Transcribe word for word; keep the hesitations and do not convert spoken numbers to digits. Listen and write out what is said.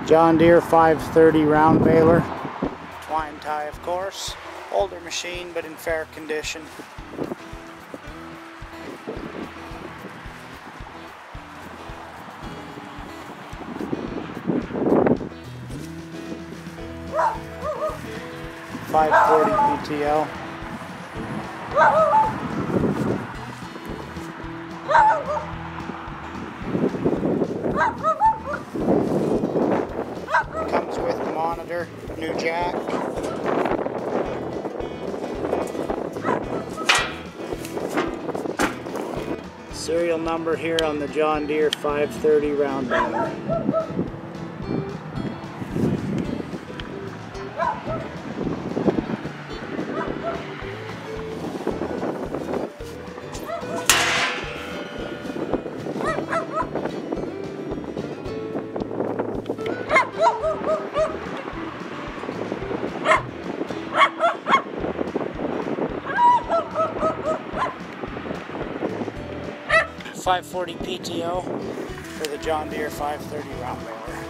John Deere five thirty round baler, twine tie of course, older machine but in fair condition. five forty P T O. Comes with the monitor, new jack. Serial number here on the John Deere five thirty round baler. five forty P T O for the John Deere five thirty round baler.